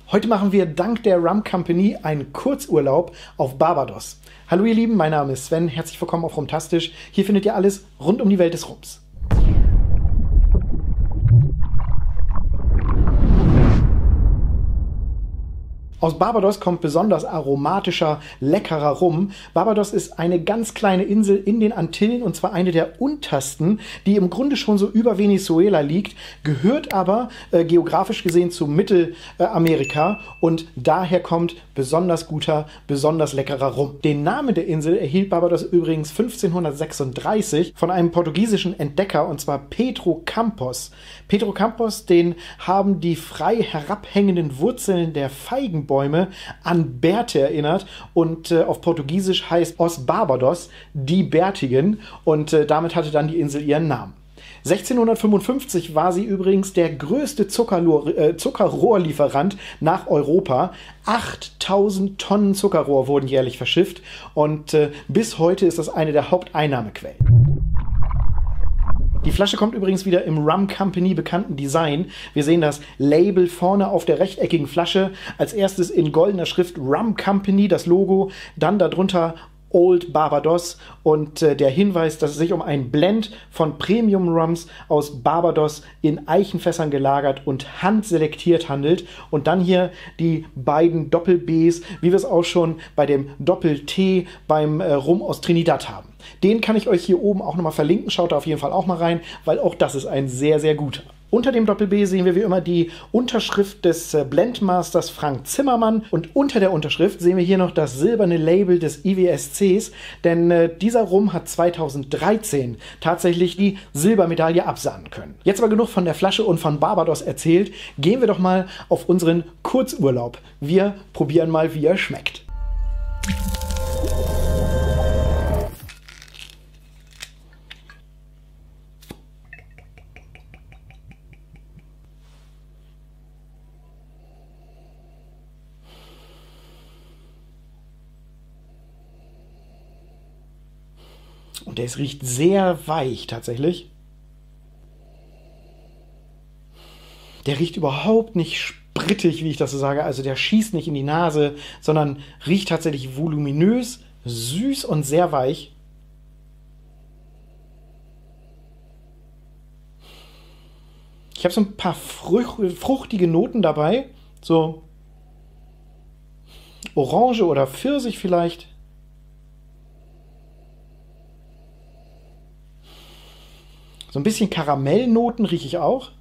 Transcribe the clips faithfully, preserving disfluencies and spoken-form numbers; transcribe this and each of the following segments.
Heute machen wir dank der Rum Company einen Kurzurlaub auf Barbados. Hallo ihr Lieben, mein Name ist Sven, herzlich willkommen auf Rumtastisch. Hier findet ihr alles rund um die Welt des Rums. Aus Barbados kommt besonders aromatischer, leckerer Rum. Barbados ist eine ganz kleine Insel in den Antillen, und zwar eine der untersten, die im Grunde schon so über Venezuela liegt, gehört aber äh, geografisch gesehen zu Mittelamerika, und daher kommt besonders guter, besonders leckerer Rum. Den Namen der Insel erhielt Barbados übrigens fünfzehnhundertsechsunddreißig von einem portugiesischen Entdecker, und zwar Pedro Campos. Pedro Campos, den haben die frei herabhängenden Wurzeln der Feigenbäume an Bärte erinnert, und äh, auf Portugiesisch heißt Os Barbados die Bärtigen, und äh, damit hatte dann die Insel ihren Namen. sechzehnhundertfünfundfünfzig war sie übrigens der größte Zuckerrohr, äh, Zuckerrohrlieferant nach Europa. achttausend Tonnen Zuckerrohr wurden jährlich verschifft, und äh, bis heute ist das eine der Haupteinnahmequellen. Die Flasche kommt übrigens wieder im Rum Company bekannten Design. Wir sehen das Label vorne auf der rechteckigen Flasche. Als erstes in goldener Schrift Rum Company, das Logo, dann darunter Old Barbados und äh, der Hinweis, dass es sich um einen Blend von Premium Rums aus Barbados in Eichenfässern gelagert und handselektiert handelt. Und dann hier die beiden Doppel-Bs, wie wir es auch schon bei dem Doppel-T beim äh, Rum aus Trinidad haben. Den kann ich euch hier oben auch nochmal verlinken. Schaut da auf jeden Fall auch mal rein, weil auch das ist ein sehr, sehr guter. Unter dem Doppel-B sehen wir wie immer die Unterschrift des Blendmasters Frank Zimmermann, und unter der Unterschrift sehen wir hier noch das silberne Label des I W S Cs, denn äh, dieser Rum hat zweitausenddreizehn tatsächlich die Silbermedaille absahnen können. Jetzt aber genug von der Flasche und von Barbados erzählt, gehen wir doch mal auf unseren Kurzurlaub. Wir probieren mal, wie er schmeckt. Und der riecht sehr weich tatsächlich. Der riecht überhaupt nicht sprittig, wie ich das so sage. Also der schießt nicht in die Nase, sondern riecht tatsächlich voluminös, süß und sehr weich. Ich habe so ein paar fruch- fruchtige Noten dabei. So Orange oder Pfirsich vielleicht. So ein bisschen Karamellnoten rieche ich auch.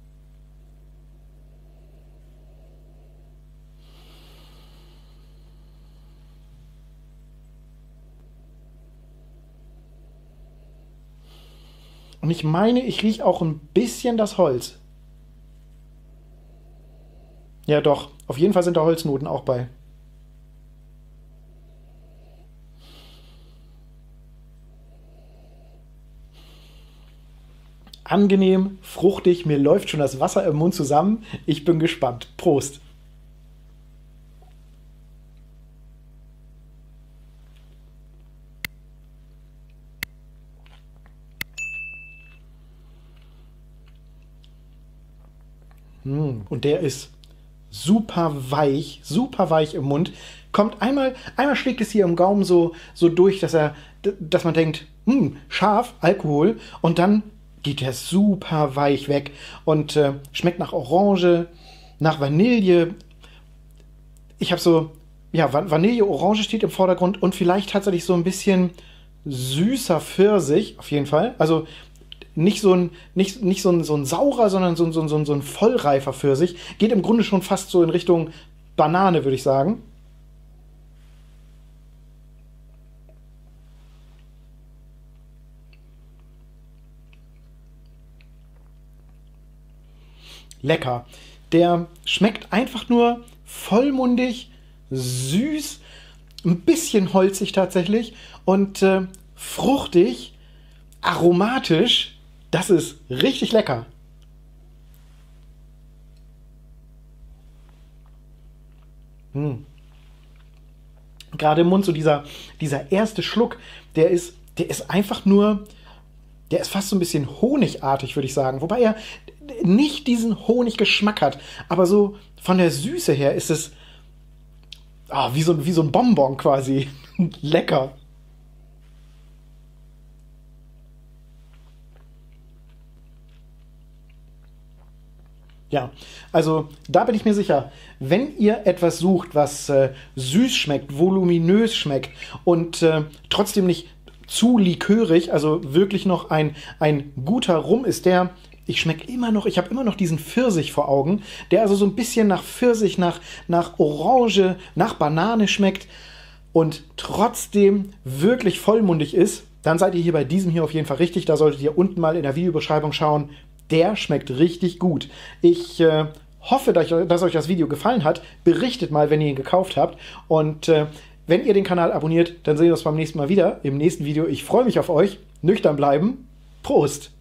Und ich meine, ich rieche auch ein bisschen das Holz. Ja doch, auf jeden Fall sind da Holznoten auch bei. Angenehm, fruchtig, mir läuft schon das Wasser im Mund zusammen. Ich bin gespannt. Prost! Mm, und der ist super weich, super weich im Mund. Kommt einmal, einmal schlägt es hier im Gaumen so, so durch, dass er, dass man denkt, hm, scharf, Alkohol, und dann geht der super weich weg und äh, schmeckt nach Orange, nach Vanille. Ich habe so, ja, Vanille, Orange steht im Vordergrund, und vielleicht tatsächlich so ein bisschen süßer Pfirsich, auf jeden Fall. Also nicht so ein, nicht, nicht so ein, so ein saurer, sondern so ein, so ein, so ein vollreifer Pfirsich. Geht im Grunde schon fast so in Richtung Banane, würde ich sagen. Lecker. Der schmeckt einfach nur vollmundig, süß, ein bisschen holzig tatsächlich und äh, fruchtig, aromatisch. Das ist richtig lecker. Hm. Gerade im Mund so dieser, dieser erste Schluck, der ist, der ist einfach nur Der ist fast so ein bisschen honigartig, würde ich sagen. Wobei er nicht diesen Honiggeschmack hat. Aber so von der Süße her ist es oh, wie, so, wie so ein Bonbon quasi. Lecker. Ja, also da bin ich mir sicher, wenn ihr etwas sucht, was äh, süß schmeckt, voluminös schmeckt und äh, trotzdem nicht zu likörig, also wirklich noch ein, ein guter Rum ist, der, ich schmecke immer noch, ich habe immer noch diesen Pfirsich vor Augen, der also so ein bisschen nach Pfirsich, nach, nach Orange, nach Banane schmeckt und trotzdem wirklich vollmundig ist, dann seid ihr hier bei diesem hier auf jeden Fall richtig. Da solltet ihr unten mal in der Videobeschreibung schauen. Der schmeckt richtig gut. Ich äh, hoffe, dass, dass euch das Video gefallen hat. Berichtet mal, wenn ihr ihn gekauft habt. Und äh, wenn ihr den Kanal abonniert, dann sehen wir uns beim nächsten Mal wieder. Im nächsten Video. Ich freue mich auf euch. Nüchtern bleiben. Prost!